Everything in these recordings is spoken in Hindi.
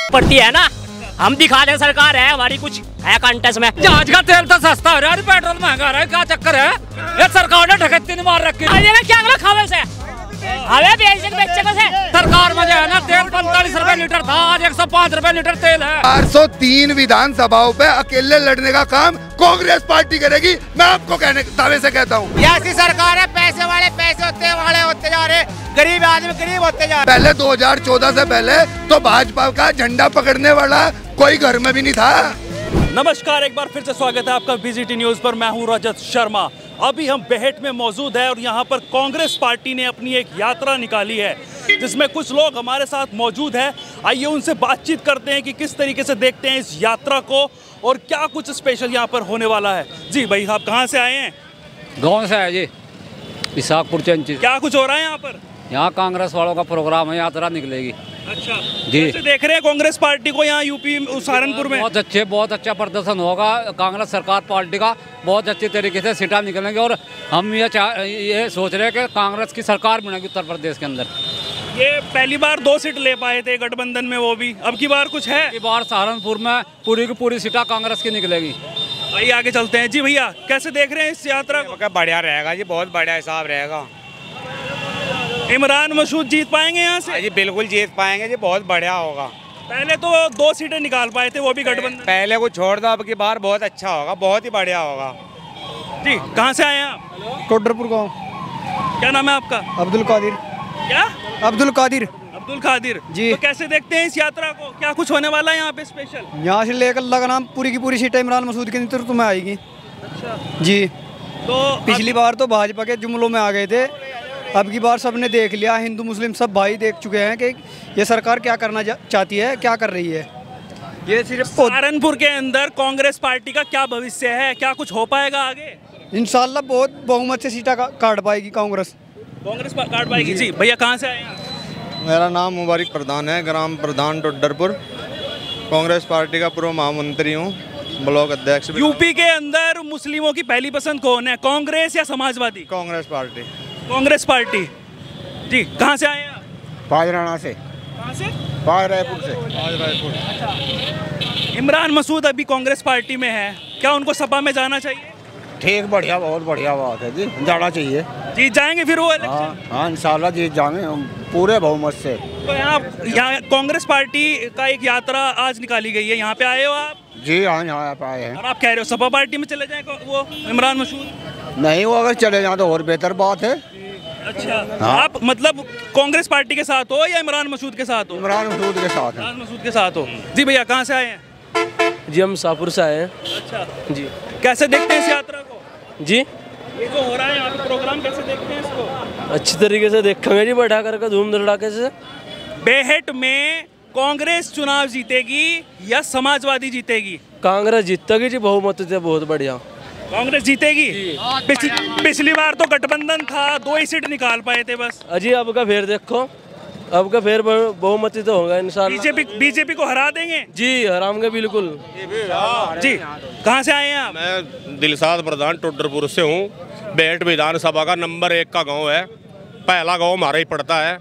पड़ती है ना, हम दिखा दें सरकार है हमारी, कुछ है कंटेस्ट में। जहाज का तेल तो सस्ता हो रहा है, पेट्रोल महंगा रहा है, क्या चक्कर है? ये सरकार ने डकैती नहीं मार रखी। क्या खावे से हमें बेचे से सरकार में जो है ना, तेल 45 रुपए लीटर था, आज 105 रुपए लीटर तेल है। 403 विधानसभाओं पे अकेले लड़ने का काम कांग्रेस पार्टी करेगी, मैं आपको दावे से कहता हूँ। ऐसी सरकार है, पैसे वाले पैसे होते जा रहे, गरीब आदमी गरीब होते जा रहे। पहले 2014 से पहले तो भाजपा का झंडा पकड़ने वाला कोई घर में भी नहीं था। नमस्कार, एक बार फिर से स्वागत है आपका VGT न्यूज़ पर। मैं हूं रजत शर्मा। अभी हम बेहट में मौजूद है और यहां पर कांग्रेस पार्टी ने अपनी एक यात्रा निकाली है जिसमें कुछ लोग हमारे साथ मौजूद हैं। आइए उनसे बातचीत करते हैं कि किस तरीके से देखते हैं इस यात्रा को और क्या कुछ स्पेशल यहां पर होने वाला है। जी भाई, आप कहां से आए हैं? गाँव से है जी, इसाकपुर चंची। क्या कुछ हो रहा है यहाँ पर? यहाँ कांग्रेस वालों का प्रोग्राम है, यात्रा निकलेगी। अच्छा जी, कैसे देख रहे हैं कांग्रेस पार्टी को यहाँ यूपी सहारनपुर में? बहुत अच्छा प्रदर्शन होगा कांग्रेस सरकार पार्टी का। बहुत अच्छे तरीके से सीटें निकलेंगे और हम ये सोच रहे हैं कि कांग्रेस की सरकार बनेगी उत्तर प्रदेश के अंदर। ये पहली बार 2 सीट ले पाए थे गठबंधन में, वो भी अब की बार कुछ है? इस बार सहारनपुर में पूरी की पूरी सीटें कांग्रेस की निकलेगी। आइए आगे चलते हैं। जी भैया, कैसे देख रहे हैं इस यात्रा को? बढ़िया रहेगा जी, बहुत बढ़िया हिसाब रहेगा। इमरान मसूद जीत पाएंगे यहाँ से? जी बिल्कुल जीत पाएंगे जी, बहुत बढ़िया होगा। पहले तो 2 सीटें निकाल पाए थे, वो भी गठबंधन। पहले को छोड़ दो, अब की बार बहुत अच्छा होगा, बहुत ही बढ़िया होगा। जी, कहाँ से आए हैं आप? टोडरपुर गाँव। क्या नाम है आपका? अब्दुल कादिर। क्या? अब्दुल कादिर। अब्दुल कादिर जी। तो कैसे देखते हैं इस यात्रा को? क्या कुछ होने वाला है यहाँ पे स्पेशल? यहाँ से लेकर लगाना पूरी की पूरी सीटें इमरान मसूद के नेतृत्व में आएगी। अच्छा जी। तो पिछली बार तो भाजपा के जुमलों में आ गए थे, अब की बार सबने देख लिया, हिंदू मुस्लिम सब भाई देख चुके हैं कि ये सरकार क्या करना चाहती है, क्या कर रही है। ये सिर्फ सहारनपुर के अंदर कांग्रेस पार्टी का क्या भविष्य है? क्या कुछ हो पाएगा आगे? इंशाल्लाह बहुत बहुमत से सीटें काट पाएगी कांग्रेस काट पाएगी। जी भैया, कहाँ से आए हैं? मेरा नाम मुबारक प्रधान है, ग्राम प्रधान टोडरपुर, कांग्रेस पार्टी का पूर्व महामंत्री हूँ, ब्लॉक अध्यक्ष। यूपी के अंदर मुस्लिमों की पहली पसंद कौन है, कांग्रेस या समाजवादी? कांग्रेस पार्टी। कांग्रेस पार्टी। जी, कहाँ से आए हैं आप? पाजराना से। कहाँ से? रायपुर से। रायपुर। इमरान मसूद अभी कांग्रेस पार्टी में है, क्या उनको सपा में जाना चाहिए? ठीक, बढ़िया, बहुत बढ़िया बात है जी, जाना चाहिए। जीत जाएंगे फिर वो इलेक्शन? हाँ इंशाल्लाह जीत जाएंगे पूरे बहुमत से। तो यहाँ कांग्रेस पार्टी का एक यात्रा आज निकाली गई है, यहाँ पे आए हो आप? जी हाँ, यहाँ पे आए हैं। और आप कह रहे हो सपा पार्टी में चले जाए वो इमरान मसूद? नहीं, वो अगर चले जाए तो और बेहतर बात है। अच्छा, हाँ। आप मतलब कांग्रेस पार्टी के साथ हो या इमरान मसूद के साथ हो? इमरान मसूद के साथ है। इमरान मसूद के साथ हो। जी भैया, कहाँ से आए हैं? जी, हम शाहपुर से आए हैं। अच्छा जी। कैसे देखते हैं इस यात्रा को? जी, ये जो हो रहा है यहाँ पे प्रोग्राम, कैसे देखते हैं इसको? अच्छी तरीके से देखेंगे जी, बैठा करके धूम धड़ाके से। बेहट में कांग्रेस चुनाव जीतेगी या समाजवादी जीतेगी? कांग्रेस जीतेगी जी, बहुमत से बहुत बढ़िया। कांग्रेस जीतेगी। पिछली बार तो गठबंधन था, 2 ही सीट निकाल पाए थे बस। अजी अब का फिर देखो, अब का फिर बहुमत तो होगा इंशाल्लाह। बीजेपी को हरा देंगे जी, हराएंगे बिल्कुल। जी, कहाँ से आए हैं आप? मैं दिलशाद प्रधान टोडरपुर से हूँ। बेहट विधानसभा का नंबर 1 का गांव है, पहला गांव हमारा ही पड़ता है।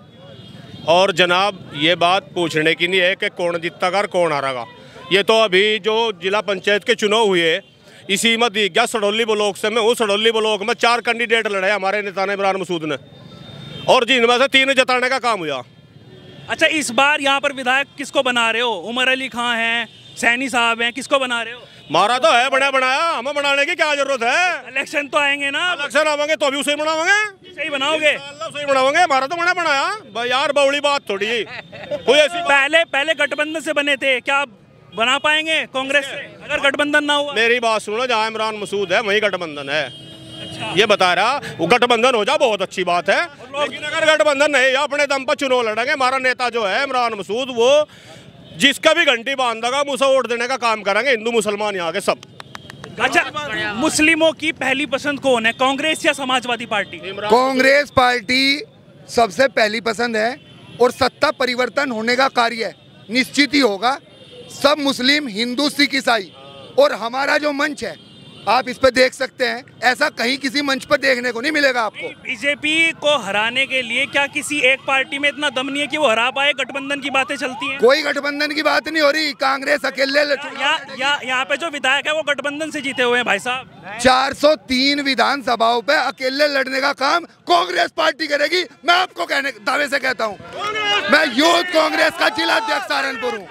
और जनाब, ये बात पूछने की नहीं है कि कौन जीतेगा और कौन हारेगा। ये तो अभी जो जिला पंचायत के चुनाव हुए, इसी में दिख गया। सडौली ब्लॉक से मैं हूँ, सडौली ब्लॉक में 4 कैंडिडेट लड़े हमारे नेता ने, इमरान मसूद ने, और जिनमें से 3 जताने का काम हुआ। अच्छा, इस बार यहाँ पर विधायक किसको बना रहे हो? उमर अली खां हैं, सैनी साहब हैं, किसको बना रहे हो? मारा तो है, बनाया, हमें बनाने की क्या जरूरत है? इलेक्शन तो आएंगे ना? इलेक्शन आवेंगे तो अभी उसे बनाओगे, सही बनाओगे? सही बनाओगे। हमारा तो बनाया भाई यार, बौड़ी बात थोड़ी कोई ऐसी। पहले गठबंधन से बने थे, क्या बना पाएंगे कांग्रेस से अगर गठबंधन ना हुआ? मेरी बात सुनो, जहाँ इमरान मसूद है वही गठबंधन है। अच्छा। ये बता रहा, वो गठबंधन हो जाए बहुत अच्छी बात है, लेकिन अगर गठबंधन नहीं, अपने दम पर चुनाव लड़ेंगे। हमारा नेता जो है इमरान मसूद, वो जिसका भी घंटी बांधेगा मुझे वोट देने का काम करेंगे, हिंदू मुसलमान यहाँ के सब। अच्छा, मुस्लिमों की पहली पसंद कौन है, कांग्रेस या समाजवादी पार्टी? कांग्रेस पार्टी सबसे पहली पसंद है और सत्ता परिवर्तन होने का कार्य निश्चित ही होगा। सब मुस्लिम, हिंदू, सिख, ईसाई और हमारा जो मंच है आप इस पे देख सकते हैं, ऐसा कहीं किसी मंच पर देखने को नहीं मिलेगा आपको। बीजेपी को हराने के लिए क्या किसी एक पार्टी में इतना दम नहीं है कि वो हरा पाए? गठबंधन की बातें चलती हैं। कोई गठबंधन की बात नहीं हो रही, कांग्रेस अकेले यहाँ पे जो विधायक है वो गठबंधन से जीते हुए हैं भाई साहब। 403 विधानसभाओं पे अकेले लड़ने का काम कांग्रेस पार्टी करेगी। मैं आपको दावे से कहता हूँ, मैं यूथ कांग्रेस का जिला अध्यक्ष सहारनपुर हूँ।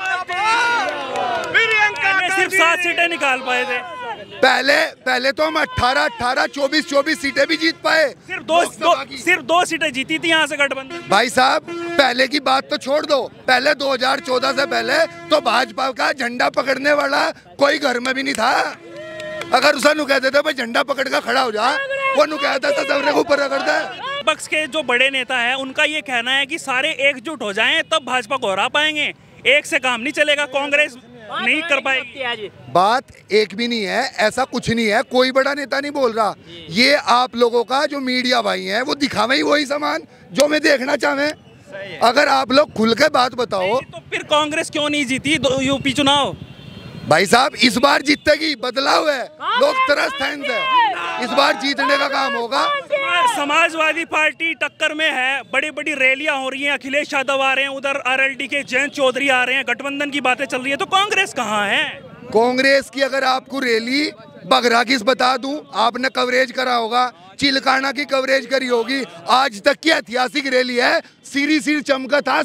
सिर्फ 7 सीटें निकाल पाए थे। पहले तो हम 18, 24 सीटें भी जीत पाए। सिर्फ दो सीटें जीती थी यहाँ से गठबंधन। भाई साहब, पहले की बात तो छोड़ दो, पहले 2014 से पहले तो भाजपा का झंडा पकड़ने वाला कोई घर में भी नहीं था। अगर उसे नु कहते थे भाई झंडा पकड़ कर खड़ा हो जा, वो नु कहता था सबरे को ऊपर रगड़ दे। विपक्ष के जो बड़े नेता है उनका ये कहना है कि सारे एकजुट हो जाएं तब भाजपा को हरा पाएंगे, एक से काम नहीं चलेगा, कांग्रेस नहीं कर पाएगी। बात एक भी नहीं है, ऐसा कुछ नहीं है, कोई बड़ा नेता नहीं बोल रहा। ये आप लोगों का जो मीडिया भाई हैं वो दिखावे ही वही सामान जो मैं देखना चाहे। अगर आप लोग खुल के बात बताओ तो फिर कांग्रेस क्यों नहीं जीती यूपी चुनाव? भाई साहब, इस बार जीतेगी, बदलाव है, लोग तरस है, इस बार जीतने का काम होगा। समाजवादी पार्टी टक्कर में है, बड़ी बड़ी रैलियां हो रही हैं, अखिलेश यादव आ रहे हैं, उधर आरएलडी के जयंत चौधरी आ रहे हैं, गठबंधन की बातें चल रही है, तो कांग्रेस कहाँ है? कांग्रेस की अगर आपको रैली बगरा किस बता दूं, आपने कवरेज करा होगा, चिलकाना की कवरेज करी होगी। आज तक की ऐतिहासिक रैली है, सीरी सिर चमका था,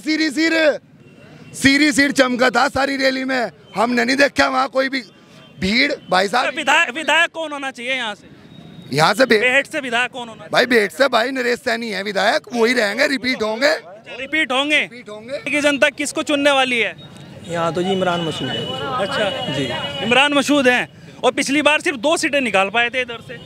सीरी सिर चमका था सारी रैली में। हमने नहीं देखा वहाँ कोई भी भीड़। भाई साहब, विधायक कौन होना चाहिए यहाँ से? यहाँ से बेहट से विधायक कौन होना? भाई बेहट से भाई नरेश सैनी है विधायक, वही रहेंगे, रिपीट होंगे। कि जनता किसको चुनने वाली है यहाँ? तो जी इमरान मसूद है। अच्छा जी, इमरान मसूद हैं। और पिछली बार सिर्फ 2 सीटें निकाल पाए थे इधर से।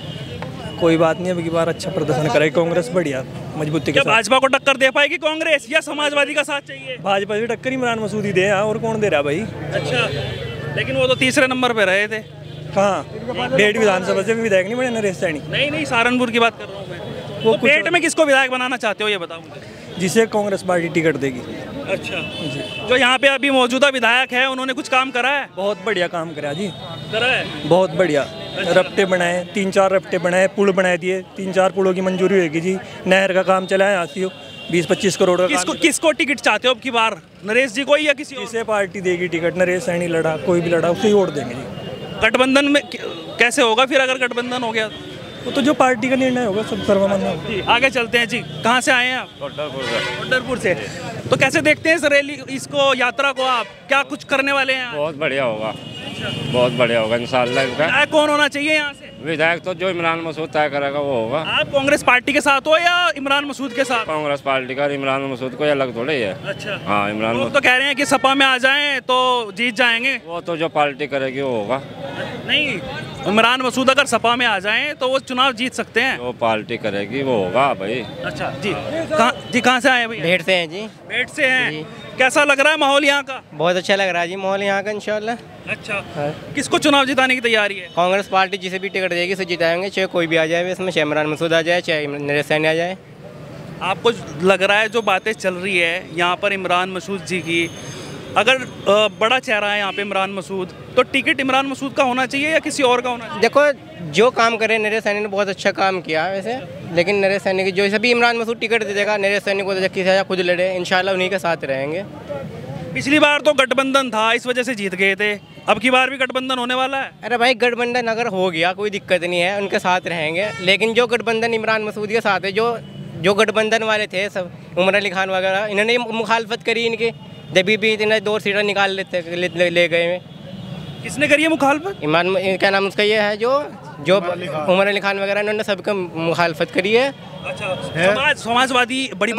कोई बात नहीं, अब की बार अच्छा प्रदर्शन करेगी कांग्रेस, बढ़िया मजबूती के साथ। भाजपा को टक्कर दे पाएगी कांग्रेस या समाजवादी का साथ चाहिए? भाजपा की टक्कर इमरान मसूद ही दे, और कौन दे रहा भाई? अच्छा, लेकिन वो तो तीसरे नंबर पे रहे थे। हाँ, बेट विधानसभा से भी विधायक नहीं बने नरेश सैनी। नहीं, सहारनपुर की बात कर रहा हूँ मैं। वो बेट में किसको विधायक बनाना चाहते हो ये बताओ मुझे? जिसे कांग्रेस पार्टी टिकट देगी। अच्छा जी। जो यहाँ पे अभी मौजूदा विधायक है उन्होंने कुछ काम करा है? बहुत बढ़िया काम करा जी, करा है बहुत बढ़िया। रफ्ते बनाए, 3-4 रफ्ते बनाए, पुल बना दिए, 3-4 पुलों की मंजूरी होगी जी। नहर का काम चला है यहाँ से 20-25 करोड़ का। किसको टिकट चाहते हो अब की बार? नरेश जी को या किसी और? जिसे पार्टी देगी टिकट, नरेश सैनी लड़ा, कोई भी लड़ा, उसे ही वोट देंगे जी। गठबंधन में कैसे होगा फिर अगर गठबंधन हो गया? वो तो जो पार्टी का निर्णय होगा सब सर्वमान्य। आगे चलते हैं जी। कहाँ से आए हैं आप? टोडरपुर से। तो कैसे देखते हैं इस रैली, इसको, यात्रा को? आप क्या कुछ करने वाले हैं? बहुत बढ़िया होगा, बहुत बढ़िया होगा इंशाल्लाह। विधायक कौन होना चाहिए यहाँ से? विधायक तो जो इमरान मसूद तय करेगा वो होगा। आप कांग्रेस पार्टी के साथ हो या इमरान मसूद के साथ? कांग्रेस पार्टी का, इमरान मसूद कोई अलग थोड़ी है। अच्छा हाँ, इमरान लोग तो कह रहे हैं कि सपा में आ जाएं तो जीत जाएंगे। वो तो जो पार्टी करेगी वो होगा। नहीं, इमरान मसूद अगर सपा में आ जाएं तो वो चुनाव जीत सकते हैं। जो पार्टी करेगी वो होगा भाई। अच्छा जी, कहाँ से आए भाई? बेहट से हैं जी। बेहट से हैं। कैसा लग रहा है माहौल यहाँ का? बहुत अच्छा लग रहा है जी माहौल यहाँ का इंशाल्लाह। अच्छा, किसको चुनाव जिताने की तैयारी है? कांग्रेस पार्टी जिसे भी टिकट देगी उसे जिताएंगे, चाहे कोई भी आ जाए इसमें, चाहे इमरान मसूद आ जाए, चाहे नरेश सैनी आ जाए। आपको लग रहा है जो बातें चल रही है यहाँ पर इमरान मसूद जी की, अगर बड़ा चेहरा है यहाँ पे इमरान मसूद, तो टिकट इमरान मसूद का होना चाहिए या किसी और का होना चाहिए? देखो, जो काम करे, नरेश सैनी ने बहुत अच्छा काम किया वैसे, लेकिन नरेश सैनी की जो सभी इमरान मसूद टिकट दे देगा, नरेश सैनी को किसी खुद लड़े, इंशाल्लाह उन्हीं के साथ रहेंगे। पिछली बार तो गठबंधन था, इस वजह से जीत गए थे, अब की बार भी गठबंधन होने वाला है। अरे भाई, गठबंधन अगर हो गया कोई दिक्कत नहीं है, उनके साथ रहेंगे, लेकिन जो गठबंधन इमरान मसूद के साथ है, जो गठबंधन वाले थे सब, उमर अली खान वगैरह, इन्होंने मुखालफत करी इनकी, जब भी इतने 2 सीटें निकाल ले गए। किसने करी है मुखालफत? इमरान, क्या नाम उसका, ये है जो उमर अली खान वगैरह, इन्होंने सबका मुखालफत करी है। अच्छा, समाजवादी बड़ी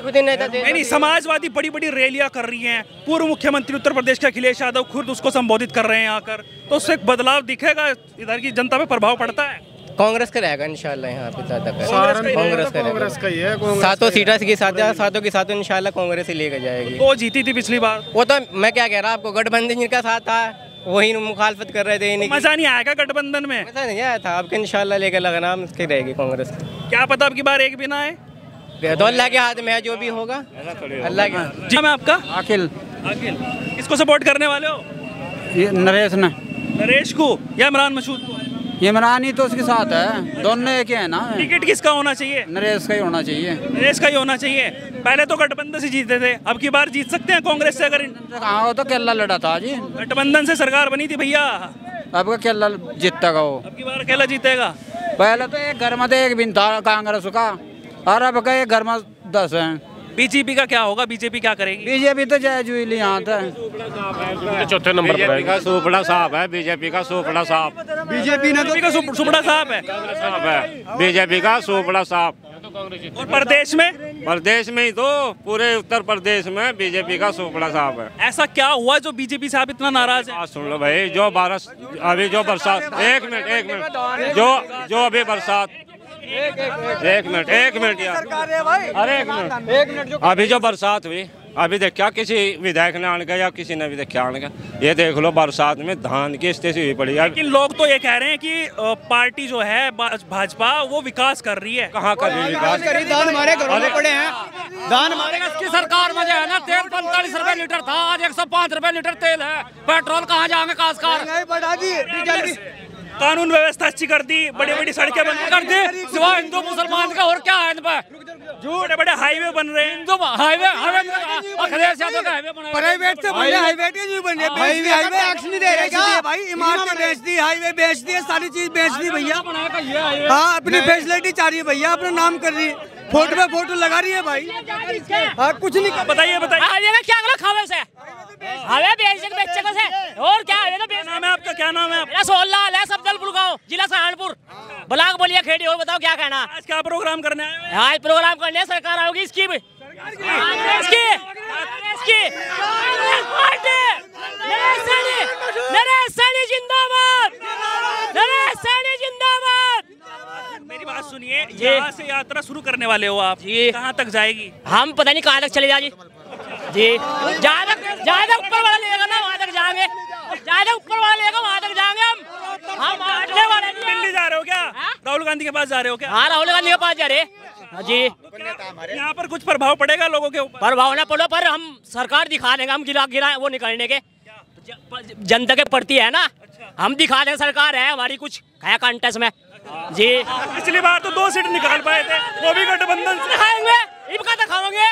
नहीं, समाजवादी बड़ी बड़ी रैलियां कर रही हैं, पूर्व मुख्यमंत्री उत्तर प्रदेश के अखिलेश यादव खुद उसको संबोधित कर रहे हैं आकर, तो उससे एक बदलाव दिखेगा, इधर की जनता पे प्रभाव पड़ता है। कांग्रेस का रहेगा इंशाल्लाह यहाँ पे ज़्यादा। कांग्रेस का ही है। 7 सीटों के साथ, 7 की 7 इंशाल्लाह कांग्रेस ही लेकर जाएगी। वो जीती थी पिछली बार। वो तो मैं क्या कह रहा आपको, गठबंधन जिनका साथ था वही मुखालफत कर रहे थे। मजा नहीं आएगा गठबंधन में? मजा नहीं आया था। आपके इंशाल्लाह लेकर लगना उसकी रहेगी कांग्रेस। क्या पता अब की बार एक भी ना आए, तो अल्लाह के हाथ में है, जो भी होगा अल्लाह के। जी, मैं आपका अखिल। किसको सपोर्ट करने वाले हो? नरेश ने। नरेश को या इमरान मसूद को? इमरान ही तो उसके साथ है, दोनों एक ही है ना। टिकट किसका होना चाहिए? नरेश का ही होना चाहिए। नरेश का ही होना चाहिए। पहले तो गठबंधन से जीते थे, अब की बार जीत सकते हैं कांग्रेस से? अगर हाँ वो तो केला लड़ा था जी, गठबंधन से सरकार बनी थी भैया। अब का केला जीतेगा वो, अब की बार अकेला जीतेगा। पहले तो एक घर में तो एक बिन था कांग्रेस का, और अब का एक घर में 10 है। बीजेपी का क्या होगा? बीजेपी क्या करेगी? बीजेपी तो जय जुली यहाँ था, चौथे नंबर पर का सुपड़ा साहब है, बीजेपी का सुपड़ा साहब। बीजेपी ने का सुपड़ा साहब है, बीजेपी का सुपड़ा साहब। और प्रदेश में? प्रदेश में ही तो पूरे उत्तर प्रदेश में बीजेपी का सुपड़ा साहब है। ऐसा क्या हुआ जो बीजेपी से आप इतना नाराज है? सुन लो भाई, जो बारिश अभी जो बरसात, एक मिनट जो अभी बरसात, एक मिनट यार, अरे एक मिनट, अभी जो बरसात हुई, अभी देखा किसी विधायक ने आने का या किसी ने भी देखा आने का, ये देख लो बरसात में धान की स्थिति हुई पड़ी है। लेकिन लोग तो ये कह रहे हैं कि पार्टी जो है भाजपा वो विकास कर रही है। कहाँ कर रही है विकास? दान हमारे घरों में पड़े हैं, दान हमारे की सरकार में जो है ना, तेल 45 रुपए लीटर था, आज 105 रुपए लीटर तेल है। पेट्रोल कहाँ जाएंगे काशकार? बढ़ा दी, कानून व्यवस्था अच्छी कर दी, बड़ी बड़ी सड़कें बंद कर दी, सिवाय हिंदू मुसलमान का और क्या है इन पे? बड़े बड़े हाईवे बन रहे हैं। हिंदू हाईवे अखिलेश यादव का हाईवे बना, प्राइवेट से बने हाईवे नहीं बने, हाईवे एक्शन नहीं दे रहे क्या भाई? इमारतें बेच दी, हाईवे बेच दी, सारी चीज बेच दी भैया। हाँ, अपनी फैसिलिटी चाह रही है भैया, अपना नाम कर रही है, फोटो पे फोटो लगा रही है भाई। हाँ, कुछ नहीं। बताइए क्या खावे से हवे बेच से और क्या है? तो नाम है आपका? क्या नाम है? मेरा सोहनलाल है, सफदलपुर गाँव, जिला सहारनपुर, ब्लॉक बोलिया खेड़ी। और बताओ क्या कहना? आज क्या प्रोग्राम करने आए हैं? आज प्रोग्राम करने सरकार आओगी इसकी नरेश सैनी जिंदाबाद, नरेश सैनी जिंदाबाद। मेरी बात सुनिए, यहाँ से यात्रा शुरू करने वाले हो आप, कहाँ तक जाएगी? हम पता नहीं कहाँ तक चले जाए जी, ज्यादा ऊपर वाला लेगा ना वहाँ तक जाएंगे, ज्यादा ऊपर वाला लेगा वहाँ तक जाएंगे हम हटने वाले नहीं। दिल्ली जा रहे हो क्या? राहुल गांधी के पास जा रहे हो क्या? हाँ, राहुल गांधी के पास जा रहे जी। यहाँ पर कुछ प्रभाव पड़ेगा लोगों के ऊपर? प्रभाव ना पड़ो, पर हम सरकार दिखा देंगे, हम गिरा वो निकलने के जनता के पड़ती है ना, हम दिखा दें सरकार है हमारी, कुछ है कंटेस्ट में जी। पिछली बार तो 2 सीट निकाल पाए थे, वो भी गठबंधन से। दिखाएंगे, इबका दिखाएंगे।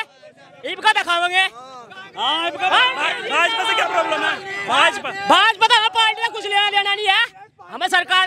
भाजपा से क्या प्रॉब्लम है? भाजपा तो पार्टी का कुछ लेना देना नहीं है हमें, सरकार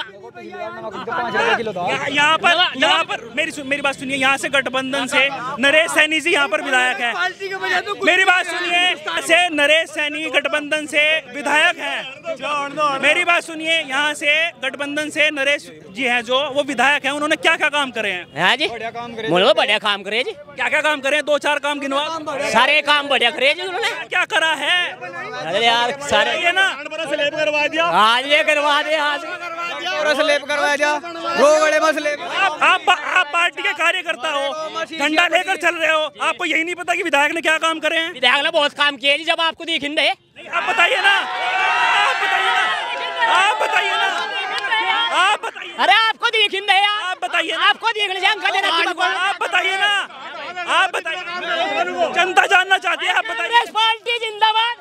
यहाँ पर मेरी बात सुनिए, यहाँ से गठबंधन से नरेश सैनी जी यहाँ पर विधायक है। मेरी बात सुनिए, से नरेश सैनी गठबंधन से विधायक हैं। मेरी बात सुनिए, यहाँ से गठबंधन से नरेश जी हैं जो वो विधायक हैं, उन्होंने क्या क्या काम करे हैं? हाँ जी, बढ़िया काम करे जी। क्या क्या काम करे? 2-4 काम गिनवा। सारे काम बढ़िया करे जी उन्होंने। क्या करा है? अरे यार सारे ये ना करवा दिया, आज ये करवा दिया, स्लेब करवा दिया, रोगड़े में स्लेब। आप पार्टी के कार्यकर्ता हो, झंडा लेकर चल रहे हो, आपको यही नहीं पता कि विधायक ने क्या काम करे हैं? विधायक ने बहुत काम किए जी, जब आपको दिखिन दे। आप बताइए ना, आप बताइए ना। अरे आपको दिखिन दे, आप बताइए, आपको देखने से अंकल देना, आप बताइए ना, आप बताइए। जनता जानना चाहती है, आप बताइए। पार्टी जिंदाबाद,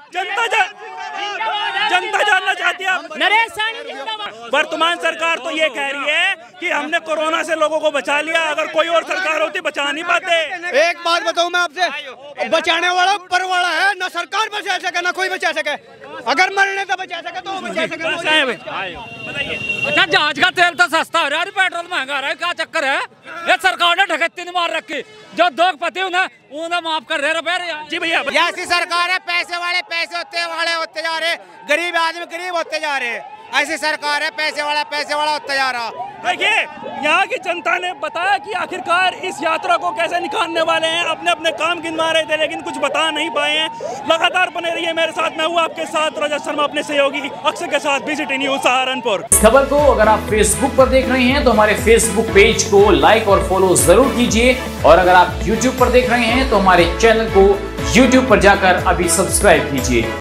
जनता जानना चाहती है आप। नरेश सैनी जिंदाबाद। वर्तमान सरकार तो ये कह रही है कि हमने कोरोना से लोगों को बचा लिया, अगर कोई और सरकार होती बचा नहीं पाते। एक बात बताऊं मैं आपसे, बचाने वाला ऊपर वाला है, ना सरकार बचा सके ना कोई बचा सके। अगर मरने तो बचा सके तो बचा सके। अच्छा, जहाज का तेल तो सस्ता हो रहा है, पेट्रोल महंगा रहा है, क्या चक्कर है? ये सरकार ने ढकत्ती नहीं मार रखी, जो दोगपति उन्हें माफ कर रहे रुपए। जी भैया, ऐसी सरकार है, पैसे वाले पैसे होते जा रहे, गरीब आदमी गरीब होते जा रहे। ऐसी सरकार है, पैसे वाला होता जा रहा। देखिए, यहाँ की जनता ने बताया कि आखिरकार इस यात्रा को कैसे निकालने वाले हैं। अपने अपने काम गिनवा रहे थे लेकिन कुछ बता नहीं पाए हैं। लगातार बने रहिए मेरे साथ, मैं हूँ आपके साथ रजत शर्मा, अपने सहयोगी अक्षय के साथ, बीजीटी न्यूज सहारनपुर। खबर को अगर आप फेसबुक पर देख रहे हैं तो हमारे फेसबुक पेज को लाइक और फॉलो जरूर कीजिए, और अगर आप यूट्यूब पर देख रहे हैं तो हमारे चैनल को यूट्यूब पर जाकर अभी सब्सक्राइब कीजिए।